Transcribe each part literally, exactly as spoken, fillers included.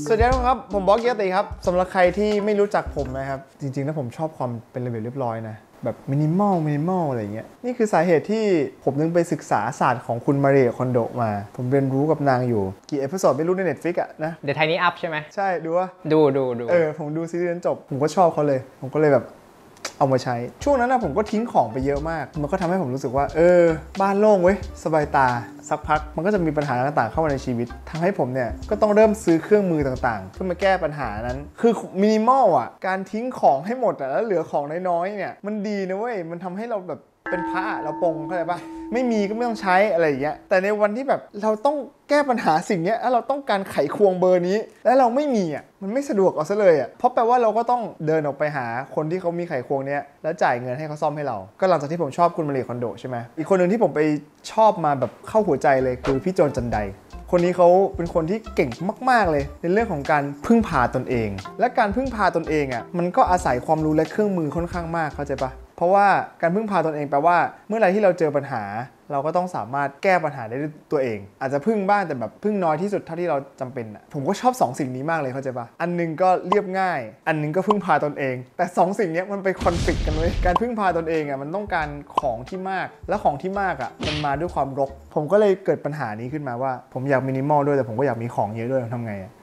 สวัสดีครับผมบล็อกเกียรติครับสำหรับใครที่ไม่รู้จักผมนะครับจริงๆแล้วผมชอบความเป็นระเบียบเรียบร้อยนะแบบมินิมอลมินิมอลอะไรเงี้ยนี่คือสาเหตุที่ผมนึงไปศึกษาศาสตร์ของคุณมาเรียคอนโดมาผมเรียนรู้กับนางอยู่กี่เอพิโซดไม่รู้ใน Netflix อะนะ The Tiny Up ใช่ไหมใช่ดูว่าดูดูดูเออผมดูซีรีส์นั้นจบผมก็ชอบเขาเลยผมก็เลยแบบเอามาใช้ช่วงนั้นนะผมก็ทิ้งของไปเยอะมากมันก็ทำให้ผมรู้สึกว่าเออบ้านโล่งเว้ยสบายตาสักพักมันก็จะมีปัญหาต่างๆเข้ามาในชีวิตทำให้ผมเนี่ยก็ต้องเริ่มซื้อเครื่องมือต่างๆเพื่อมาแก้ปัญหานั้นคือมินิมอลอ่ะการทิ้งของให้หมดอ่ะแล้วเหลือของน้อยๆเนี่ยมันดีนะเว้ยมันทำให้เราแบบเป็นพระเราปงเข้าใจปะไม่มีก็ไม่ต้องใช้อะไรอย่างเงี้ยแต่ในวันที่แบบเราต้องแก้ปัญหาสิ่งนี้แล้วเราต้องการไขควงเบอร์นี้แล้วเราไม่มีอ่ะมันไม่สะดวกเอาซะเลยอ่ะเพราะแปลว่าเราก็ต้องเดินออกไปหาคนที่เขามีไขควงเนี้ยแล้วจ่ายเงินให้เขาซ่อมให้เราก็หลังจากที่ผมชอบคุณมาเรียคอนโดใช่ไหมอีกคนหนึ่งที่ผมไปชอบมาแบบเข้าหัวใจเลยคือพี่โจนจันไดคนนี้เขาเป็นคนที่เก่งมากๆเลยในเรื่องของการพึ่งพาตนเองและการพึ่งพาตนเองอ่ะมันก็อาศัยความรู้และเครื่องมือค่อนข้างมากเข้าใจปะเพราะว่าการพึ่งพาตนเองแปลว่าเมื่อไรที่เราเจอปัญหาเราก็ต้องสามารถแก้ปัญหาได้ด้วยตัวเองอาจจะพึ่งบ้างแต่แบบพึ่งน้อยที่สุดเท่าที่เราจำเป็นอ่ะผมก็ชอบสองสิ่งนี้มากเลยเข้าใจปะอันนึงก็เรียบง่ายอันนึงก็พึ่งพาตนเองแต่สองสิ่งนี้มันไปคอนฟลิกต์กันเลยการพึ่งพาตนเองอ่ะมันต้องการของที่มากและของที่มากอ่ะมันมาด้วยความรกผมก็เลยเกิดปัญหานี้ขึ้นมาว่าผมอยากมินิมอลด้วยแต่ผมก็อยากมีของเยอะด้วยทำไงอ่ะ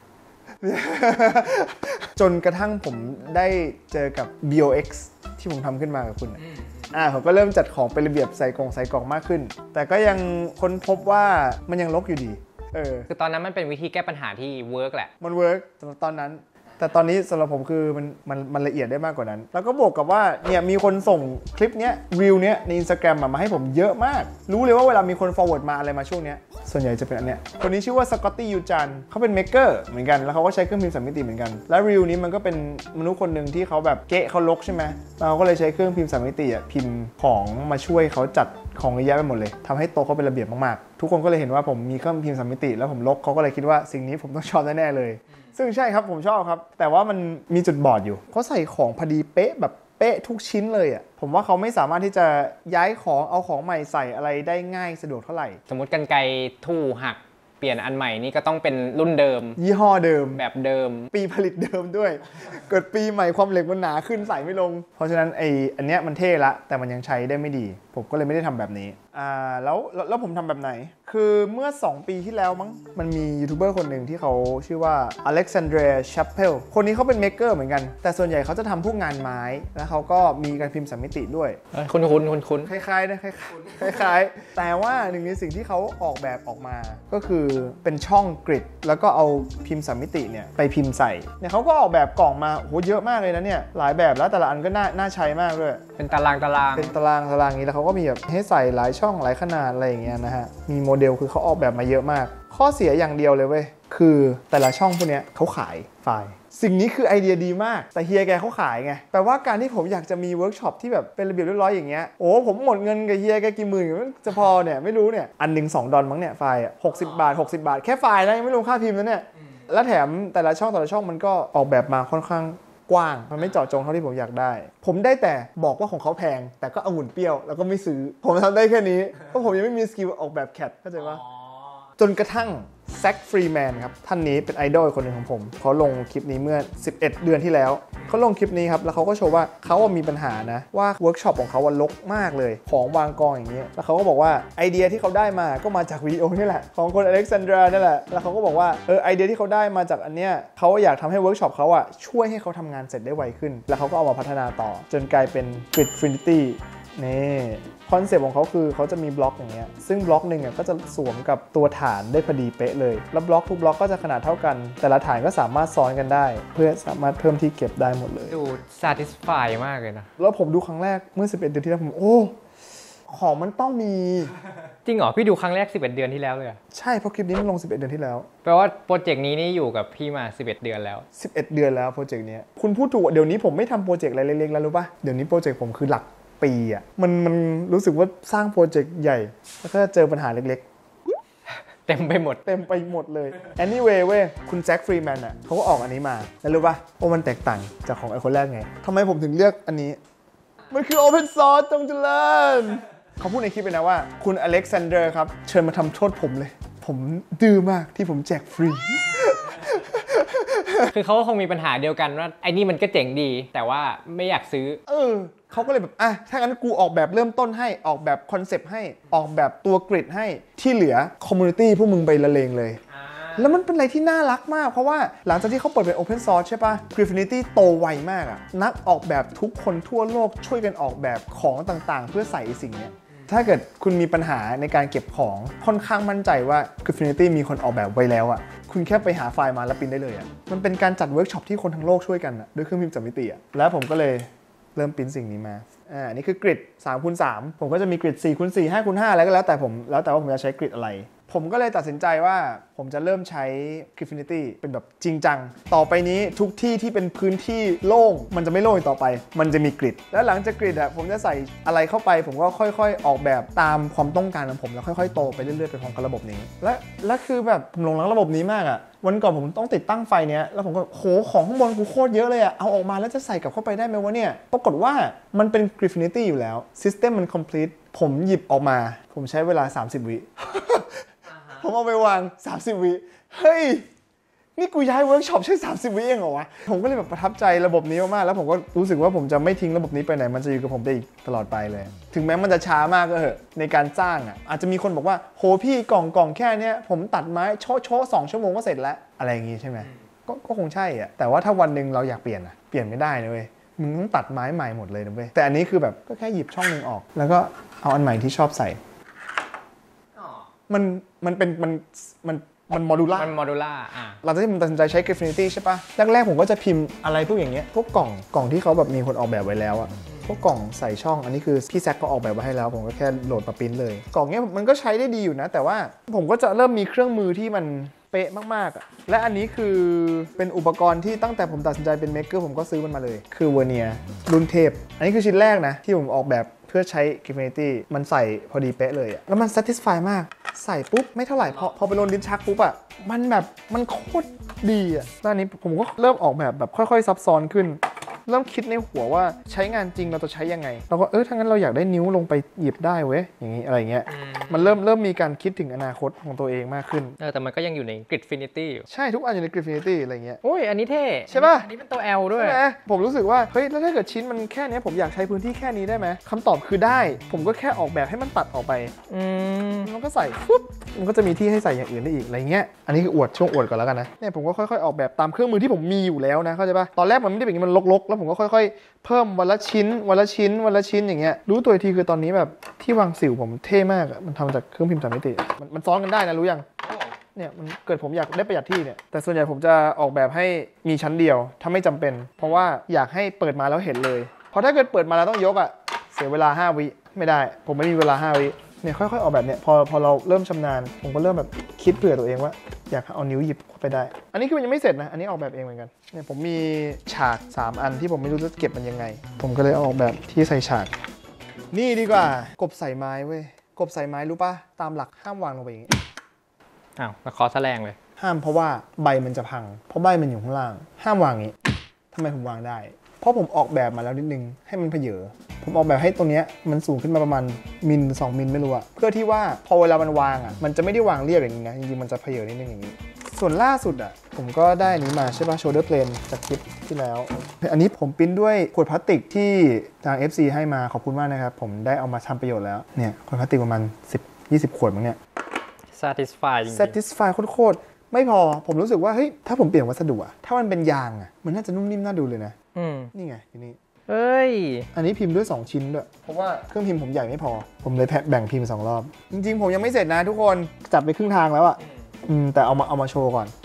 จนกระทั่งผมได้เจอกับ บี โอ เอ็กซ์ ที่ผมทำขึ้นมากับคุณอ่าผมก็เริ่มจัดของเป็นระเบียบใส่กล่องใส่กล่องมากขึ้นแต่ก็ยังค้นพบว่ามันยังรกอยู่ดีเออคือตอนนั้นมันเป็นวิธีแก้ปัญหาที่เวิร์กแหละมันเวิร์กสำหรับตอนนั้นแต่ตอนนี้สำหรับผมคือมันมันมันละเอียดได้มากกว่านั้นแล้วก็บวกกับว่าเนี่ยมีคนส่งคลิปเนี้ยรีวเนี้ยใน Instagram มาให้ผมเยอะมากรู้เลยว่าเวลามีคน forward มาอะไรมาช่วงเนี้ยส่วนใหญ่จะเป็นอันเนี้ยคนนี้ชื่อว่าสกอตตี้ยูจันเขาเป็นเมคเกอร์เหมือนกันแล้วเขาก็ใช้เครื่องพิมพ์สามมิติเหมือนกันและรีวนี้มันก็เป็นมนุษย์คนหนึ่งที่เขาแบบเกะเขาลกใช่ไหมเราก็เลยใช้เครื่องพิมพ์สามมิติอ่ะพิมพ์ของมาช่วยเขาจัดของเยอะแยะไปหมดเลยทำให้โต๊ะเขาเป็นระเบียบมากๆทุกคนก็เลยเห็นว่าผมมีเครื่องพิมพ์สามมิติแล้วผมลกเขาก็เลยคิดว่าสิ่งนี้ผมต้องชอบแน่ๆเลยซึ่งใช่ครับผมชอบครับแต่ว่ามันมีจุดบอดอยู่เขาใส่ของพอดีเป๊ะแบบเป๊ะทุกชิ้นเลยอ่ะผมว่าเขาไม่สามารถที่จะย้ายของเอาของใหม่ใส่อะไรได้ง่ายสะดวกเท่าไหร่สมมติกรรไกรทู่หักเปลี่ยนอันใหม่นี่ก็ต้องเป็นรุ่นเดิมยี่ห้อเดิมแบบเดิมปีผลิตเดิมด้วยเกิดปีใหม่ความเหล็กมันหนาขึ้นใส่ไม่ลงเพราะฉะนั้นไอ้อันเนี้ยมันเท่ละแต่มันยังใช้ได้ไม่ดีผมก็เลยไม่ได้ทำแบบนี้อ่าแล้วแล้วผมทำแบบไหนคือเมื่อสองปีที่แล้วมั้งมันมียูทูบเบอร์คนหนึ่งที่เขาชื่อว่าอเล็กซานเดรียชัปเพลคนนี้เขาเป็นเมคเกอร์เหมือนกันแต่ส่วนใหญ่เขาจะทำพวกงานไม้แล้วเขาก็มีการพิมพ์สามมิติด้วยคุ้นคุ้นคุ้นคุ้นคล้ายๆนะคล้ายๆคล้ายๆแต่ว่าหนึ่งในสิ่งที่เขาออกแบบออกมาก็คือเป็นช่องกริดแล้วก็เอาพิมพ์สามมิติเนี่ยไปพิมพ์ใส่เนี่ยเขาก็ออกแบบกล่องมาโหเยอะมากเลยนะเนี่ยหลายแบบแล้วแต่ละอันก็น่าน่าใช้มากด้วยเป็นตารางตารางเป็นตารางตารางนี้แล้วเขาก็มีแบบให้ใส่หลายช่องหลายขนาดอะไรอย่างเงี้ยนะฮะมีโมเดลคือเขาออกแบบมาเยอะมากข้อเสียอย่างเดียวเลยเว้ยคือแต่ละช่องพวกเนี้ยเขาขายไฟล์สิ่งนี้คือไอเดียดีมากแต่เฮียแกเขาขายไงแปลว่าการที่ผมอยากจะมีเวิร์กช็อปที่แบบเป็นระเบียบเรียบร้อยอย่างเงี้ยโอ้ผมหมดเงินกับเฮียแกกี่หมื่นจะพอเนี่ยไม่รู้เนี่ยอันหนึ่งสองดอลมั้งเนี่ยไฟล์อ่ะหกสิบบาทหกสิบบาทแค่ไฟล์นะยังไม่รวมค่าพิมพ์นะเนี่ยและแถมแต่ละช่องแต่ละช่องมันก็ออกแบบมาค่อนข้างกว้างมันไม่เจาะจงเท่าที่ผมอยากได้ผมได้แต่บอกว่าของเขาแพงแต่ก็องุ่นเปรี้ยวแล้วก็ไม่ซื้อผมทำได้แค่นี้เพราะผมยังไม่มีสกิลออกแบบแคทเข้าใจปะจนกระทั่งแซคฟรีแมนครับท่านนี้เป็นไอดอลคนหนึ่งของผมเขาลงคลิปนี้เมื่อสิบเอ็ดเดือนที่แล้วเขาลงคลิปนี้ครับแล้วเขาก็โชว์ว่าเขามีปัญหานะว่าเวิร์กช็อปของเขารกมากเลยของวางกองอย่างนี้แล้วเขาก็บอกว่าไอเดียที่เขาได้มาก็มาจากวิดีโอนี่แหละของคนอเล็กซานดรานี่แหละแล้วเขาก็บอกว่าเออไอเดียที่เขาได้มาจากอันเนี้ยเขาอยากทำให้เวิร์กช็อปเขาอ่ะช่วยให้เขาทำงานเสร็จได้ไวขึ้นแล้วเขาก็เอามาพัฒนาต่อจนกลายเป็น Gridfinity นี่คอนเซปต์ของเขาคือเขาจะมีบล็อกอย่างเงี้ยซึ่งบล็อกหนึ่งอ่ะก็จะสวมกับตัวฐานได้พอดีเป๊ะเลยแล้วบล็อกทุกบล็อกก็จะขนาดเท่ากันแต่ละฐานก็สามารถซ้อนกันได้เพื่อสามารถเพิ่มที่เก็บได้หมดเลยดู satisfy มากเลยนะแล้วผมดูครั้งแรกเมื่อสิบเอ็ดเดือนที่แล้วผมโอ้ของมันต้องมีจริงเหรอพี่ดูครั้งแรกสิบเอ็ดเดือนที่แล้วเลยใช่เพราะคลิปนี้มันลงสิบเอ็ดเดือนที่แล้วแปลว่าโปรเจกต์นี้นี่อยู่กับพี่มาสิบเอ็ดเดือนแล้วสิบเอ็ดเดือนแล้วโปรเจกต์นี้คุณพูดถูกเดี๋ยวนี้ผมไม่ทำโปรเจกต์อะไรเล็กๆแล้วรู้ป่ะเดี๋ยวนี้โปรเจกต์ผมคือหลักปีอ่ะมันมันรู้สึกว่าสร้างโปรเจกต์ใหญ่แล้วก็เจอปัญหาเล็กๆเต็มไปหมดเต็มไปหมดเลย anyway เว้ยคุณแจ็คฟรีแมนอ่ะเขาก็ออกอันนี้มาแล้วรู้ป่ะว่ามันแตกต่างจากของไอ้คนแรกไงทำไมผมถึงเลือกอันนี้มันคือ Open Source จงเจริญเขาพูดในคลิปเลยนะว่าคุณอเล็กซานเดอร์ครับเชิญมาทำโทษผมเลยผมดื้อมากที่ผมแจกฟรีคือเขาก็คงมีปัญหาเดียวกันว่าไอ้นี่มันก็เจ๋งดีแต่ว่าไม่อยากซื้อเออเขาก็เลยแบบอ่ะถ้างั้นกูออกแบบเริ่มต้นให้ออกแบบคอนเซปต์ให้ออกแบบตัวกริดให้ที่เหลือคอมมูนิตี้พวกมึงไปละเลงเลยแล้วมันเป็นอะไรที่น่ารักมากเพราะว่าหลังจากที่เขาเปิดเป็น Open Source ใช่ปะ Griffinity โตไวมากอะนักออกแบบทุกคนทั่วโลกช่วยกันออกแบบของต่างๆเพื่อใส่สิ่งนี้ถ้าเกิดคุณมีปัญหาในการเก็บของค่อนข้างมั่นใจว่า Griffinity มีคนออกแบบไว้แล้วอะคุณแค่ไปหาไฟล์มาแล้วพิมพ์ได้เลยอะมันเป็นการจัดเวิร์กช็อปที่คนทั้งโลกช่วยกันอะด้วยเครื่องพิมพ์สามมิติอะแล้วผมก็เลยเริ่มพิมพ์สิ่งนี้มาอ่านี่คือกริด สามคูณ สาม ผมก็จะมีกริด สี่คูณ สี่ ห้าคูณ ห้าอะไรก็แล้วแต่ผมแล้วแต่ว่าผมจะใช้กริดอะไรผมก็เลยตัดสินใจว่าผมจะเริ่มใช้ Griffinity เป็นแบบจริงจังต่อไปนี้ทุกที่ที่เป็นพื้นที่โล่งมันจะไม่โล่งต่อไปมันจะมีกริดแล้วหลังจากกริดอะผมจะใส่อะไรเข้าไปผมก็ค่อยๆออกแบบตามความต้องการของผมแล้วค่อยๆโตไปเรื่อยๆไปพร้อมกับระบบนี้และและคือแบบผมหลงรักระบบนี้มากอะวันก่อนผมต้องติดตั้งไฟเนี้ยแล้วผมก็โหของข้างบนกูโคตรเยอะเลยอะเอาออกมาแล้วจะใส่กลับเข้าไปได้ไหมวะเนี่ยปรากฏว่ามันเป็น Griffinity อยู่แล้ว System มัน complete ผมหยิบออกมาผมใช้เวลาสามสิบวิ ผมเอาไปวางสามสิบวิเฮ้ยนี่กูย้ายเวิร์กช็อปใช้สามสิบวิเองเหรอวะผมก็เลยแบบประทับใจระบบนี้มากๆแล้วผมก็รู้สึกว่าผมจะไม่ทิ้งระบบนี้ไปไหนมันจะอยู่กับผมได้อีกตลอดไปเลยถึงแม้มันจะช้ามากก็เหอะในการสร้างอ่ะอาจจะมีคนบอกว่าโหพี่กล่องกล่องแค่เนี้ยผมตัดไม้โชะโชะสองชั่วโมงก็เสร็จแล้วอะไรอย่างงี้ใช่ไหมก็ก็คงใช่อ่ะแต่ว่าถ้าวันหนึ่งเราอยากเปลี่ยนอ่ะเปลี่ยนไม่ได้นะเว้ยมึงต้องตัดไม้ใหม่หมดเลยนะเว้ยแต่อันนี้คือแบบก็แค่หยิบช่องนึงออกแล้วก็เอาอันใหม่ที่ชอบใส่มันมันเป็นมันมันมันโมดูล่ามันโมดูล่าอ่ะหลังจากที่ผมตัดสินใจใช้ Griffinity ใช่ปะแรกๆผมก็จะพิมพ์อะไรพวกอย่างเงี้ยพวกกล่องกล่องที่เขาแบบมีคนออกแบบไว้แล้วอะพวกกล่องใส่ช่องอันนี้คือพี่แซคก็ออกแบบไว้ให้แล้วผมก็แค่โหลดมาปริ้นเลยกล่องเนี้ยมันก็ใช้ได้ดีอยู่นะแต่ว่าผมก็จะเริ่มมีเครื่องมือที่มันเป๊ะมากๆอะและอันนี้คือเป็นอุปกรณ์ที่ตั้งแต่ผมตัดสินใจเป็นเมคเกอร์ผมก็ซื้อมันมาเลยคือเวอร์เนียรุ่นเทพอันนี้คือชิ้นแรกนะที่ผมออกแบบเพื่อใช้ Griffinity มันใส่พอดีเป๊ะเลยอะแล้วมัน satisfy มากใส่ปุ๊บไม่เท่าไหร่พอพอไปโดนลิ้นชักปุ๊บอะมันแบบมันโคตรดีอะตอนนี้ผมก็เริ่มออกแบบแบบค่อยๆซับซ้อนขึ้นเริ่มคิดในหัวว่าใช้งานจริงเราจะใช้ยังไงเราก็เออถ้างั้นเราอยากได้นิ้วลงไปหยิบได้เว้ยอย่างนี้อะไรเงี้ยมันเริ่มเริ่มมีการคิดถึงอนาคตของตัวเองมากขึ้นเออแต่มันก็ยังอยู่ใน Griffinity อยู่ใช่ทุกอันอยู่ใน Griffinity อะไรเงี้ยโอ้ยอันนี้เท่ใช่ป่ะอันนี้เป็นตัว L ด้วยใช่ไหมผมรู้สึกว่าเฮ้ยแล้วถ้าเกิดชิ้นมันแค่นี้ผมอยากใช้พื้นที่แค่นี้ได้ไหมคำตอบคือได้ผมก็แค่ออกแบบให้มันตัดออกไปอืมมันก็ใส่ปุ๊บมันก็จะมีที่ให้ใส่อย่างอื่นได้อีกอะไรเงี้ยอันนี้คืออวดช่วงอวดก่อนแล้วกันนะเนี่ยผมก็ค่อยๆออกแบบตามเครื่องมือที่ผมมีอยู่แล้วนะเข้าใจป่ะตอนแรกมันไม่ได้เป็นอย่างนี้มันรกๆแล้วผมก็ค่อยๆเพิ่มวันละชิ้นวันละชิ้นวันละชิ้นอย่างเงี้ยรู้ตัวทีคือตอนนี้แบบที่วางสิวผมเท่มากมันทำจากเครื่องพิมพ์สามมิติมันมันซ้อนกันได้นะรู้ยังเนี่ยมันเกิดผมอยากได้ประหยัดที่เนี่ยแต่ส่วนใหญ่ผมจะออกแบบให้มีชั้นเดียวถ้าไม่จำเป็นเพราะว่าอยากให้เปิดมาแล้วเห็นเลยเพราะถ้าเกิดเปิดมาแล้วต้องยกอ่ะเสียเวลาห้าวิไม่ได้ผมไม่มีเวลาห้าวิเนี่ยค่อยๆออกแบบเนี่ยพอพอเราเริ่มชำนาญผมก็เริ่มแบบคิดเผื่อตัวเองว่าอยากเอานิ้วหยิบไปได้อันนี้คือมันยังไม่เสร็จนะอันนี้ออกแบบเองเหมือนกันเนี่ยผมมีฉากสามอันที่ผมไม่รู้จะเก็บมันยังไงผมก็เลยออกแบบที่ใส่ฉากนี่ดีกว่ากบใส่ไม้เว้ยกบใส่ไม้รู้ป่ะตามหลักห้ามวางลงไปอย่างงี้อ้าวแล้วคอแสลงเลยห้ามเพราะว่าใบมันจะพังเพราะใบมันอยู่ข้างล่างห้ามวางอย่างงี้ทำไมผมวางได้เพราะผมออกแบบมาแล้วนิดนึงให้มันเพเยอผมออกแบบให้ตรงนี้มันสูงขึ้นมาประมาณมิลสองมิลไม่รู้อะเพื่อที่ว่าพอเวลามันวางอะมันจะไม่ได้วางเรียบอย่างนี้นะจริงๆมันจะเพเยอนิดนึงอย่างนี้ส่วนล่าสุดอะผมก็ได้อันนี้มาใช่ป่ะ shoulder plane จากคลิปที่แล้วอันนี้ผมปิ้นด้วยขวดพลาสติกที่ทาง เอฟ ซี ให้มาขอบคุณมากนะครับผมได้เอามาทำประโยชน์แล้วเนี่ยขวดพลาสติกประมาณสิบ ยี่สิบขวดมั้งเนี่ย satisfy จริงๆ satisfy โคตรๆไม่พอผมรู้สึกว่าเฮ้ยถ้าผมเปลี่ยนวัสดุอะถ้ามันเป็นยางอะมันน่าจะนุ่มนิ่มน่าดูเลยนะอืมนี่ไงทีนี้เอ้ยอันนี้พิมพ์ด้วยสองชิ้นด้วยเพราะว่าเครื่องพิมพ์ผมใหญ่ไม่พอผมเลยแบ่งพิมพ์สองรอบจริงๆผมยังไม่เสร็จนะทุกคนจับไปครึ่งทางแล้วอะอืมแต่เอามาเอามาโชว์ก่อน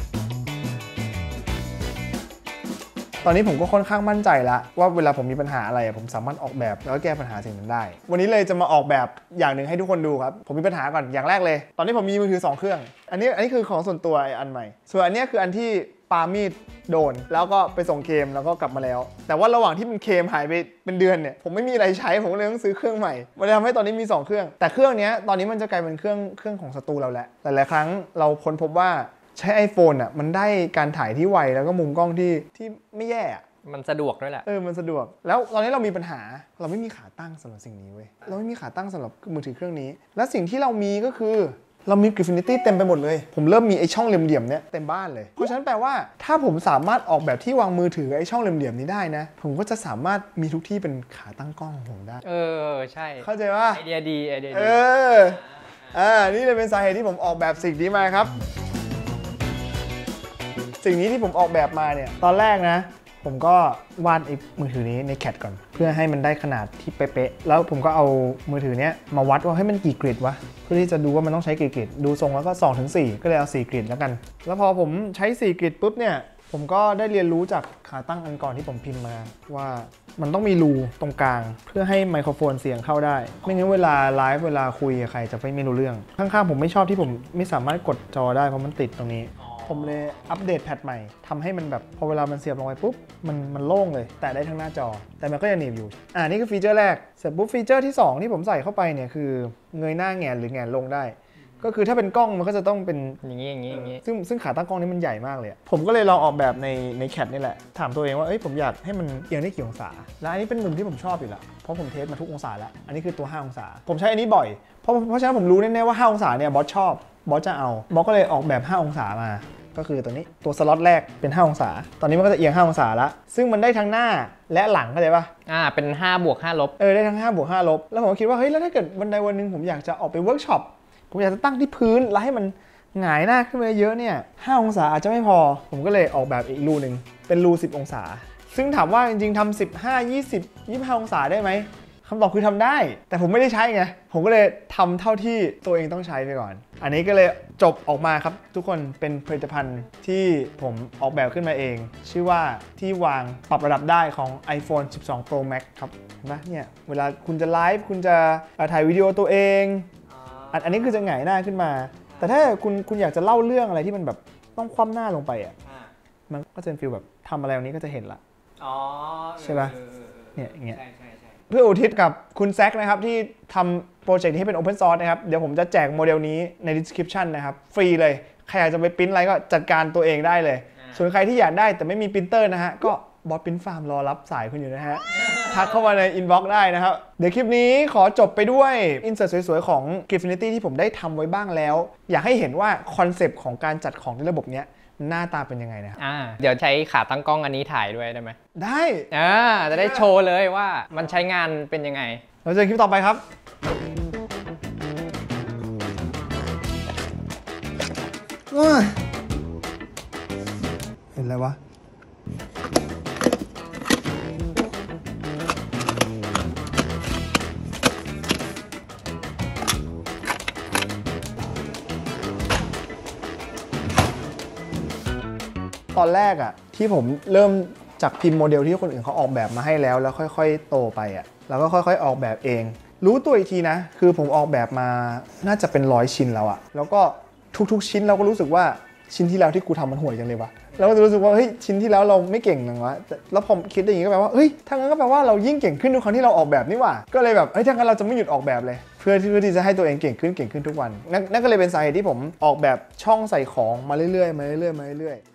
ตอนนี้ผมก็ค่อนข้างมั่นใจแล้วว่าเวลาผมมีปัญหาอะไรผมสามารถออกแบบแล้วก็แก้ปัญหาสิ่งนั้นได้วันนี้เลยจะมาออกแบบอย่างหนึ่งให้ทุกคนดูครับผมมีปัญหาก่อนอย่างแรกเลยตอนนี้ผมมีมือถือสองเครื่องอันนี้อันนี้คือของส่วนตัวอันใหม่ส่วนอันนี้คืออันที่ปามีดโดนแล้วก็ไปส่งเคมแล้วก็กลับมาแล้วแต่ว่าระหว่างที่มันเคมหายไปเป็นเดือนเนี่ยผมไม่มีอะไรใช้ผมเลยต้องซื้อเครื่องใหม่มันทำให้ตอนนี้มีสองเครื่องแต่เครื่องนี้ตอนนี้มันจะกลายเป็นเครื่องเครื่องของศัตรูเราแล้วหลายๆครั้งเราค้นพบว่าใช้ iPhone อ่ะมันได้การถ่ายที่ไวแล้วก็มุมกล้องที่ที่ไม่แย่มันสะดวกด้วยแหละเออมันสะดวกแล้วตอนนี้เรามีปัญหาเราไม่มีขาตั้งสำหรับสิ่งนี้เว้ยเราไม่มีขาตั้งสำหรับมือถือเครื่องนี้และสิ่งที่เรามีก็คือเรามี Gridfinity เต็มไปหมดเลยผมเริ่มมีไอ้ช่องเหลี่ยมๆเนี้ยเต็มบ้านเลยเพราะฉะนั้นแปลว่าถ้าผมสามารถออกแบบที่วางมือถือไอ้ช่องเหลี่ยมๆนี้ได้นะผมก็จะสามารถมีทุกที่เป็นขาตั้งกล้องของผมได้เออใช่เข้าใจว่าไอเดียดีไอเดียดีเอออ่านี่เลยเป็นสาเหตุที่ผมออกแบบสิ่งนี้มาครับสิ่งนี้ที่ผมออกแบบมาเนี่ยตอนแรกนะผมก็วาดไอ้มือถือนี้ใน แคท ก่อนเพื่อให้มันได้ขนาดที่เป๊ะๆแล้วผมก็เอามือถือเนี้ยมาวัดว่าให้มันกี่กริดวะเพื่อที่จะดูว่ามันต้องใช้กี่กริดดูทรงแล้วก็ สองถึงสี่ ก็เลยเอาสี่กริดแล้วกันแล้วพอผมใช้สี่กริดปุ๊บเนี่ยผมก็ได้เรียนรู้จากขาตั้งอันก่อนที่ผมพิมพ์มาว่ามันต้องมีรูตรงกลางเพื่อให้ไมโครโฟนเสียงเข้าได้ไม่งั้นเวลาไลฟ์เวลาคุยกับใครจะไม่รู้เรื่องข้างๆผมไม่ชอบที่ผมไม่สามารถกดจอได้เพราะมันติดตรงนี้ผมเลยอัปเดตแพทใหม่ทำให้มันแบบพอเวลามันเสียบลงไปปุ๊บมันมันโล่งเลยแต่ได้ทั้งหน้าจอแต่มันก็ยังหนีบอยู่อ่านี่คือฟีเจอร์แรกเสร็จปุ๊บฟีเจอร์ที่สองที่ผมใส่เข้าไปเนี่ยคือเงยหน้าแงนหรือแงนลงได้ก็คือถ้าเป็นกล้องมันก็จะต้องเป็นอย่างนี้อย่างนี้อย่างนี้ซึ่งซึ่งขาตั้งกล้องนี้มันใหญ่มากเลยผมก็เลยลองออกแบบในใน แคท นี่แหละถามตัวเองว่าเอ้ยผมอยากให้มันเอียงได้กี่องศาและอันนี้เป็นมุมที่ผมชอบอยู่แล้วเพราะผมเทสมาทุกองศาแล้วอันนี้คือตัวห้าองศาผมใช้อันนี้บ่อยเพราะเพราะฉะนั้นผมรู้แน่ๆว่าห้าองศาเนี่ยบอสชอบบอสจะเอาบอสก็เลยออกแบบห้าองศามาก็คือตัวนี้ตัวสล็อตแรกเป็นห้าองศาตอนนี้มันก็จะเอียงห้าองศาแล้วซึ่งมันได้ทั้งหน้าและหลังเข้าใจป่ะอ่าเป็นห้าบวกห้าลบเออได้ทั้งห้าบวกห้าลบแล้วผมก็คิดว่าเฮ้ยแล้วถ้าเกิดวันใดวันหนึ่งผมอยากจะออกไปเวิร์กช็อปผมอยากจะตั้งที่พื้นแล้วให้มันหงายหน้าขึ้นมาเยอะเนี่ยห้าองศาอาจจะไม่พอผมก็เลยออกแบบอีกรูนึงเป็นรูสิบองศาซึ่งถามว่าจริงๆทำสิบห้า ยี่สิบ ยี่สิบห้าองศาได้ไหมคำตอบคือทำได้แต่ผมไม่ได้ใช้ไงผมก็เลยทำเท่าที่ตัวเองต้องใช้ไปก่อนอันนี้ก็เลยจบออกมาครับทุกคนเป็นผลิตภัณฑ์ที่ผมออกแบบขึ้นมาเองชื่อว่าที่วางปรับระดับได้ของ iPhone สิบสอง Pro Max ครับนะเนี่ยเวลาคุณจะไลฟ์คุณจะถ่ายวิดีโอตัวเองอันนี้คือจะหงายหน้าขึ้นมาแต่ถ้าคุณคุณอยากจะเล่าเรื่องอะไรที่มันแบบต้องคว่ำหน้าลงไปอ่ะมันก็จะเป็นฟีลแบบทำอะไรวันนี้ก็จะเห็นละใช่ป่ะเนี่ยอย่างเงี้ยเพื่ออุทิศกับคุณแซคนะครับที่ทำโปรเจกต์นี้ให้เป็น Open Source นะครับเดี๋ยวผมจะแจกโมเดลนี้ใน description นะครับฟรีเลยใครอยากจะไปปริ้นอะไรก็จัดการตัวเองได้เลยส่วนใครที่อยากได้แต่ไม่มีปรินเตอร์นะฮะก็บอสปริ้นฟาร์มรอรับสายคุณอยู่นะฮะทักเข้ามาใน inbox ได้นะครับเดี๋ยวคลิปนี้ขอจบไปด้วยอินเสิร์ตสวยๆของ Gridfinity ที่ผมได้ทำไว้บ้างแล้วอยากให้เห็นว่าคอนเซปต์ของการจัดของในระบบเนี้ยหน้าตาเป็นยังไงนะครับอ่าเดี๋ยวใช้ขาตั้งกล้องอันนี้ถ่ายด้วยได้ไหมได้อ่าจะได้โชว์เลยว่ามันใช้งานเป็นยังไงเราเจอคลิปต่อไปครับเห็นอะไรวะตอนแรกอะที่ผมเริ่มจากพิมพ์โมเดลที่คนอื่นเขาออกแบบมาให้แล้วแล้วค่อยๆโตไปอะแล้วก็ค่อยๆออกแบบเองรู้ตัวอีกทีนะคือผมออกแบบมาน่าจะเป็นร้อยชิ้นแล้วอะแล้วก็ทุกๆชิ้นเราก็รู้สึกว่าชิ้นที่แล้วที่กูทำมันห่วยจังเลยวะเราก็จะรู้สึกว่าเฮ้ยชิ้นที่แล้วเราไม่เก่งนังวะแล้วพอคิดอย่างนี้ก็แปลว่าเฮ้ยถ้างั้นก็แปลว่าเรายิ่งเก่งขึ้นทุกครั้งที่เราออกแบบนี่หว่าก็เลยแบบเฮ้ยถ้างั้นเราจะไม่หยุดออกแบบเลยเพื่อที่จะให้ตัวเองเก่งขึ้นเก่งขึ้นทุกวันนั่นก็เลยเป็นสาเหตุที่ผมออกแบบช่องใส่ของมาเรื่อยๆมาเรื่อยๆมาเรื่อยๆ